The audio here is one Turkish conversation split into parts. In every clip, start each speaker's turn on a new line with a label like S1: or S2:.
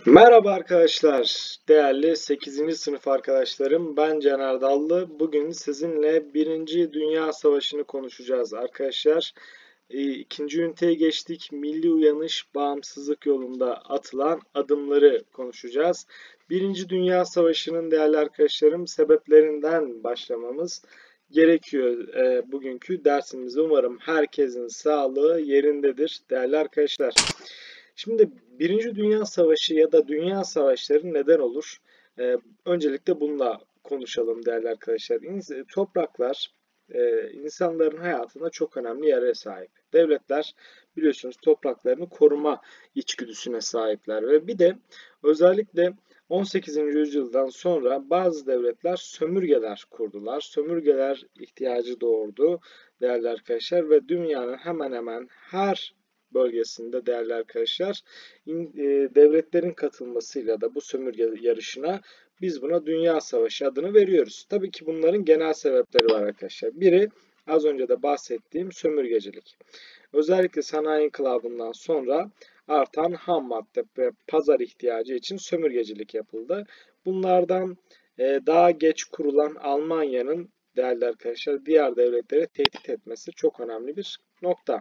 S1: Merhaba arkadaşlar, değerli 8. sınıf arkadaşlarım. Ben Caner Dallı. Bugün sizinle Birinci Dünya Savaşı'nı konuşacağız arkadaşlar. İkinci üniteye geçtik. Milli uyanış, bağımsızlık yolunda atılan adımları konuşacağız. Birinci Dünya Savaşı'nın değerli arkadaşlarım sebeplerinden başlamamız gerekiyor bugünkü dersimizde. Umarım herkesin sağlığı yerindedir değerli arkadaşlar. Şimdi Birinci Dünya Savaşı ya da Dünya Savaşları neden olur? Öncelikle bununla konuşalım değerli arkadaşlar. Topraklar insanların hayatında çok önemli yere sahip. Devletler biliyorsunuz topraklarını koruma içgüdüsüne sahipler ve bir de özellikle 18. yüzyıldan sonra bazı devletler sömürgeler kurdular. Sömürgeler ihtiyacı doğurdu değerli arkadaşlar ve dünyanın hemen hemen her bölgesinde değerli arkadaşlar devletlerin katılmasıyla da bu sömürge yarışına biz buna Dünya Savaşı adını veriyoruz. Tabii ki bunların genel sebepleri var arkadaşlar. Biri az önce de bahsettiğim sömürgecilik. Özellikle sanayi inkılabından sonra artan ham madde ve pazar ihtiyacı için sömürgecilik yapıldı. Bunlardan daha geç kurulan Almanya'nın değerli arkadaşlar diğer devletleri tehdit etmesi çok önemli bir nokta.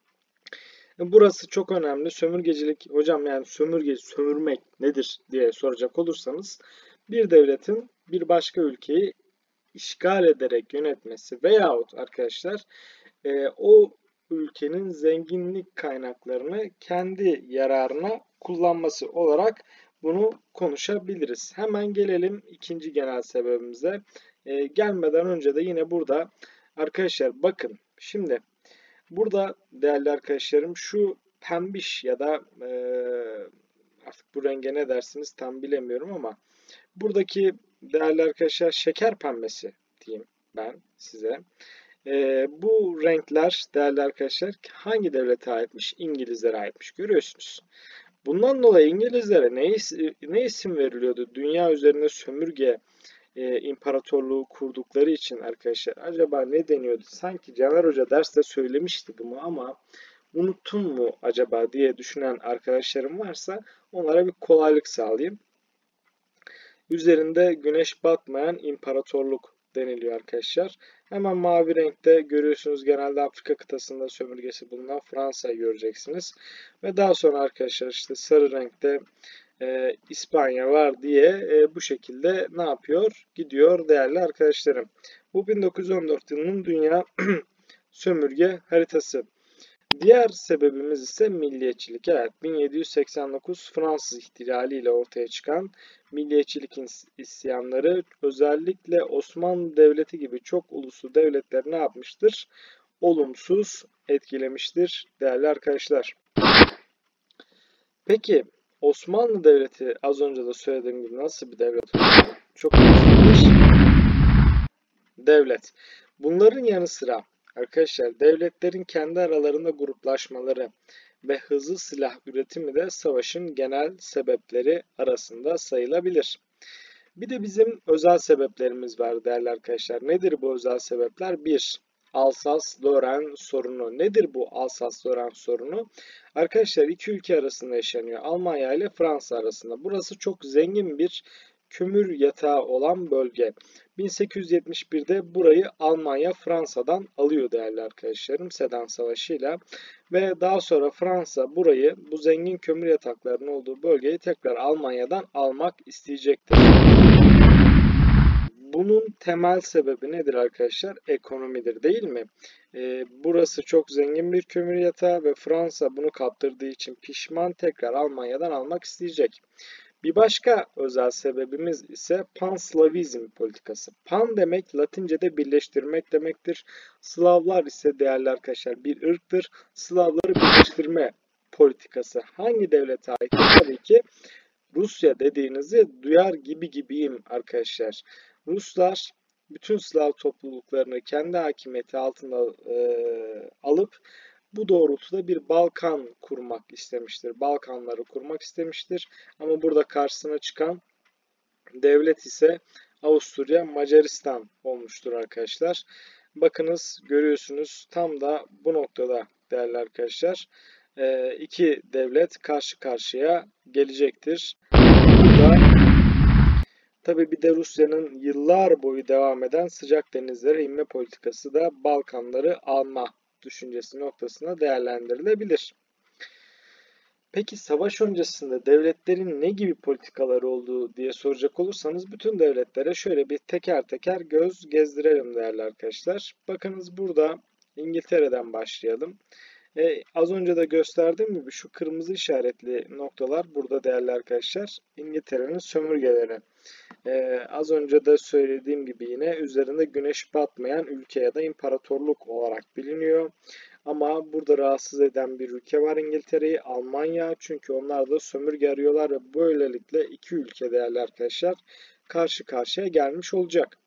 S1: Burası çok önemli. Sömürgecilik, hocam yani sömürmek nedir diye soracak olursanız bir devletin bir başka ülkeyi işgal ederek yönetmesi veyahut arkadaşlar o ülkenin zenginlik kaynaklarını kendi yararına kullanması olarak bunu konuşabiliriz. Hemen gelelim ikinci genel sebebimize. Gelmeden önce de yine burada arkadaşlar bakın şimdi burada değerli arkadaşlarım şu pembiş ya da artık bu renge ne dersiniz tam bilemiyorum ama buradaki değerli arkadaşlar şeker pembesi diyeyim ben size. Bu renkler değerli arkadaşlar hangi devlete aitmiş? İngilizlere aitmiş. Görüyorsunuz. Bundan dolayı İngilizlere ne isim veriliyordu? Dünya üzerinde sömürge imparatorluğu kurdukları için arkadaşlar acaba ne deniyordu? Sanki Caner Hoca derste söylemişti bunu ama unuttun mu acaba diye düşünen arkadaşlarım varsa onlara bir kolaylık sağlayayım. Üzerinde güneş batmayan imparatorluk deniliyor arkadaşlar. Hemen mavi renkte görüyorsunuz genelde Afrika kıtasında sömürgesi bulunan Fransa'yı göreceksiniz. Ve daha sonra arkadaşlar işte sarı renkte İspanya var diye bu şekilde ne yapıyor? Gidiyor değerli arkadaşlarım. Bu 1914 yılının dünya sömürge haritası. Diğer sebebimiz ise milliyetçilik. Evet, 1789 Fransız ihtilali ile ortaya çıkan milliyetçilik isyanları özellikle Osmanlı Devleti gibi çok uluslu devletleri ne yapmıştır? Olumsuz etkilemiştir değerli arkadaşlar. Peki Osmanlı Devleti az önce de söylediğim gibi nasıl bir devlet oldu? Çok önemli bir devlet. Bunların yanı sıra arkadaşlar devletlerin kendi aralarında gruplaşmaları ve hızlı silah üretimi de savaşın genel sebepleri arasında sayılabilir. Bir de bizim özel sebeplerimiz var değerli arkadaşlar. Nedir bu özel sebepler? 1. Alsas-Lorraine sorunu. Nedir bu Alsas-Lorraine sorunu? Arkadaşlar iki ülke arasında yaşanıyor. Almanya ile Fransa arasında. Burası çok zengin bir kömür yatağı olan bölge. 1871'de burayı Almanya Fransa'dan alıyor değerli arkadaşlarım Sedan Savaşı'yla ve daha sonra Fransa burayı bu zengin kömür yataklarının olduğu bölgeyi tekrar Almanya'dan almak isteyecektir. Bunun temel sebebi nedir arkadaşlar? Ekonomidir değil mi? Burası çok zengin bir kömür yatağı ve Fransa bunu kaptırdığı için pişman tekrar Almanya'dan almak isteyecek. Bir başka özel sebebimiz ise Panslavizm politikası. Pan demek Latince'de birleştirmek demektir. Slavlar ise değerli arkadaşlar bir ırktır. Slavları birleştirme politikası hangi devlete ait? Tabii ki Rusya dediğinizi duyar gibiyim arkadaşlar. Ruslar bütün Slav topluluklarını kendi hakimiyeti altında alıp bu doğrultuda bir Balkan kurmak istemiştir. Balkanları kurmak istemiştir. Ama burada karşısına çıkan devlet ise Avusturya Macaristan olmuştur arkadaşlar. Bakınız görüyorsunuz tam da bu noktada değerli arkadaşlar iki devlet karşı karşıya gelecektir. Burada tabii bir de Rusya'nın yıllar boyu devam eden sıcak denizlere inme politikası da Balkanları alma düşüncesi noktasına değerlendirilebilir. Peki savaş öncesinde devletlerin ne gibi politikaları olduğu diye soracak olursanız bütün devletlere şöyle bir teker teker göz gezdirelim değerli arkadaşlar. Bakınız burada İngiltere'den başlayalım. Az önce de gösterdiğim gibi şu kırmızı işaretli noktalar burada değerli arkadaşlar İngiltere'nin sömürgeleri. Az önce de söylediğim gibi yine üzerinde güneş batmayan ülke ya da imparatorluk olarak biliniyor. Ama burada rahatsız eden bir ülke var İngiltere'yi, Almanya. Çünkü onlar da sömürge arıyorlar ve böylelikle iki ülke değerli arkadaşlar karşı karşıya gelmiş olacak.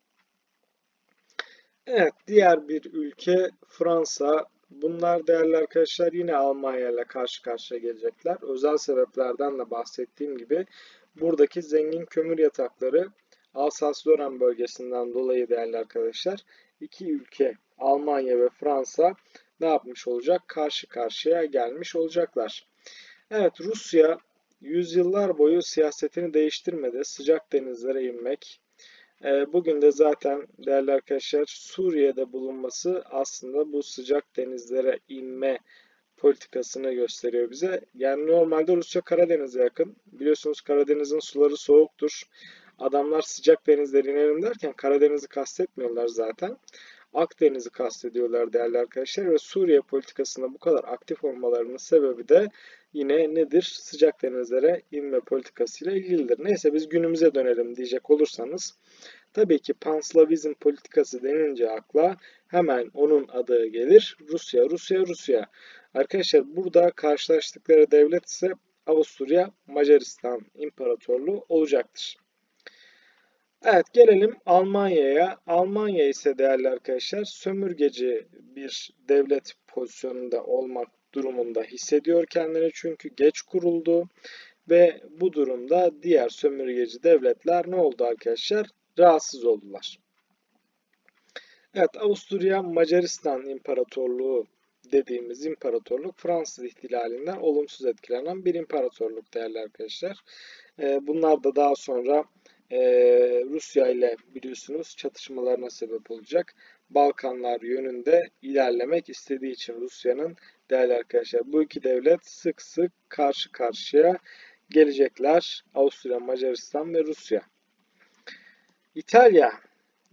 S1: Evet, diğer bir ülke Fransa. Bunlar değerli arkadaşlar yine Almanya ile karşı karşıya gelecekler. Özel sebeplerden de bahsettiğim gibi buradaki zengin kömür yatakları Alsas-Lorraine bölgesinden dolayı değerli arkadaşlar iki ülke Almanya ve Fransa ne yapmış olacak? Karşı karşıya gelmiş olacaklar. Evet, Rusya yüzyıllar boyu siyasetini değiştirmedi. Sıcak denizlere inmek. Bugün de zaten değerli arkadaşlar Suriye'de bulunması aslında bu sıcak denizlere inme politikasını gösteriyor bize. Yani normalde Rusya Karadeniz'e yakın. Biliyorsunuz Karadeniz'in suları soğuktur. Adamlar sıcak denizlere inelim derken Karadeniz'i kastetmiyorlar zaten. Akdeniz'i kastediyorlar değerli arkadaşlar ve Suriye politikasında bu kadar aktif olmalarının sebebi de yine nedir? Sıcak denizlere inme politikasıyla ilgilidir. Neyse biz günümüze dönelim diyecek olursanız tabii ki Panslavizm politikası denince akla hemen onun adı gelir. Rusya, Rusya, Rusya. Arkadaşlar burada karşılaştıkları devlet ise Avusturya Macaristan İmparatorluğu olacaktır. Evet, gelelim Almanya'ya. Almanya ise değerli arkadaşlar sömürgeci bir devlet pozisyonunda olmak durumunda hissediyor kendini çünkü geç kuruldu ve bu durumda diğer sömürgeci devletler ne oldu arkadaşlar? Rahatsız oldular. Evet, Avusturya Macaristan İmparatorluğu dediğimiz imparatorluk Fransız ihtilalinden olumsuz etkilenen bir imparatorluk değerli arkadaşlar. Bunlar da daha sonra Rusya ile biliyorsunuz çatışmalarına sebep olacak. Balkanlar yönünde ilerlemek istediği için Rusya'nın değerli arkadaşlar bu iki devlet sık sık karşı karşıya gelecekler. Avusturya, Macaristan ve Rusya. İtalya.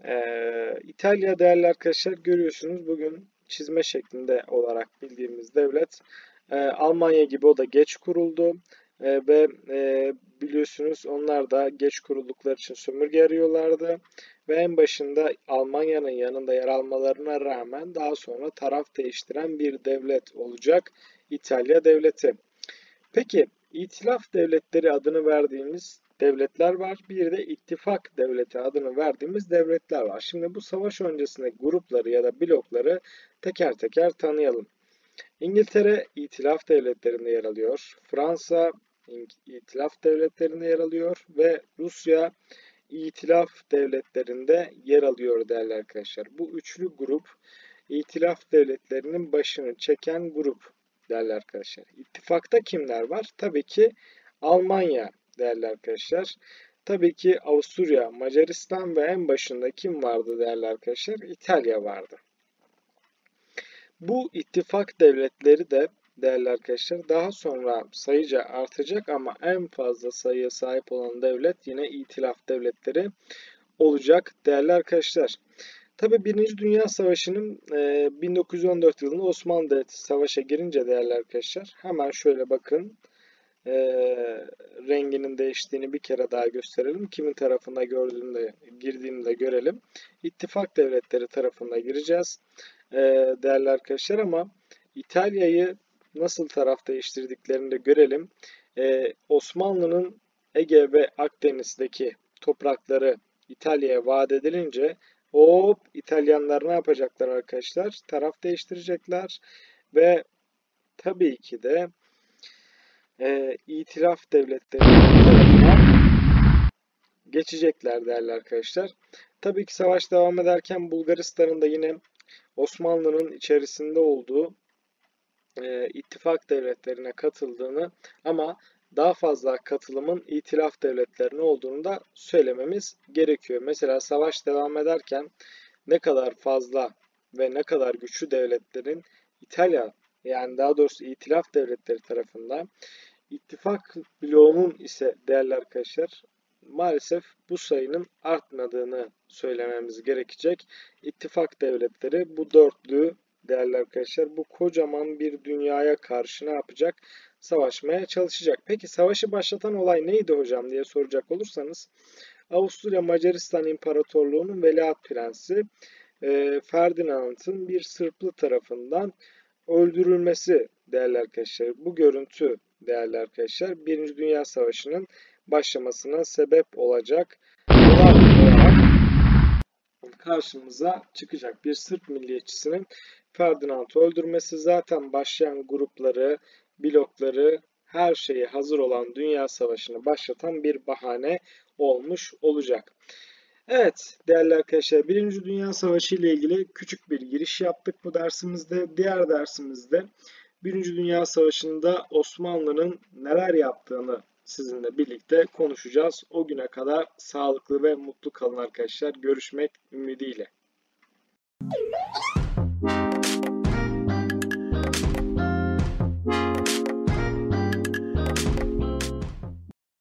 S1: İtalya değerli arkadaşlar görüyorsunuz bugün çizme şeklinde olarak bildiğimiz devlet. Almanya gibi o da geç kuruldu. Ve biliyorsunuz onlar da geç kuruldukları için sömürge arıyorlardı. Ve en başında Almanya'nın yanında yer almalarına rağmen daha sonra taraf değiştiren bir devlet olacak İtalya devleti. Peki İtilaf devletleri adını verdiğimiz devletler var. Bir de ittifak devleti adını verdiğimiz devletler var. Şimdi bu savaş öncesinde grupları ya da blokları teker teker tanıyalım. İngiltere İtilaf devletlerinde yer alıyor. Fransa İtilaf devletlerinde yer alıyor ve Rusya İtilaf devletlerinde yer alıyor değerli arkadaşlar. Bu üçlü grup İtilaf devletlerinin başını çeken grup değerli arkadaşlar. İttifakta kimler var? Tabii ki Almanya değerli arkadaşlar. Tabii ki Avusturya, Macaristan ve en başında kim vardı değerli arkadaşlar? İtalya vardı. Bu ittifak devletleri de değerli arkadaşlar daha sonra sayıca artacak ama en fazla sayıya sahip olan devlet yine İtilaf devletleri olacak değerli arkadaşlar. Tabi 1. Dünya Savaşı'nın 1914 yılında Osmanlı Devleti savaşa girince değerli arkadaşlar hemen şöyle bakın renginin değiştiğini bir kere daha gösterelim. Kimin tarafında girdiğini de görelim. İttifak devletleri tarafında gireceğiz değerli arkadaşlar ama İtalya'yı nasıl taraf değiştirdiklerini de görelim. Osmanlı'nın Ege ve Akdeniz'deki toprakları İtalya'ya vaat edilince hop İtalyanlar ne yapacaklar arkadaşlar? Taraf değiştirecekler ve tabii ki de İtilaf devletlerinin tarafına geçecekler değerli arkadaşlar. Tabii ki savaş devam ederken Bulgaristan'ın da yine Osmanlı'nın içerisinde olduğu ittifak devletlerine katıldığını ama daha fazla katılımın itilaf devletlerine olduğunu da söylememiz gerekiyor. Mesela savaş devam ederken ne kadar fazla ve ne kadar güçlü devletlerin İtalya, yani daha doğrusu itilaf devletleri tarafından, ittifak bloğunun ise değerli arkadaşlar maalesef bu sayının artmadığını söylememiz gerekecek. İttifak devletleri bu dörtlü değerli arkadaşlar bu kocaman bir dünyaya karşı ne yapacak? Savaşmaya çalışacak. Peki savaşı başlatan olay neydi hocam diye soracak olursanız, Avusturya Macaristan İmparatorluğu'nun veliaht prensi Ferdinand'ın bir Sırplı tarafından öldürülmesi değerli arkadaşlar. Bu görüntü değerli arkadaşlar Birinci Dünya Savaşı'nın başlamasına sebep olacak olay olarak karşımıza çıkacak. Bir Sırp milliyetçisinin Ferdinand'ı öldürmesi zaten başlayan grupları, blokları, her şeyi hazır olan Dünya Savaşı'nı başlatan bir bahane olmuş olacak. Evet değerli arkadaşlar, Birinci Dünya Savaşı ile ilgili küçük bir giriş yaptık bu dersimizde. Diğer dersimizde Birinci Dünya Savaşı'nda Osmanlı'nın neler yaptığını sizinle birlikte konuşacağız. O güne kadar sağlıklı ve mutlu kalın arkadaşlar. Görüşmek ümidiyle.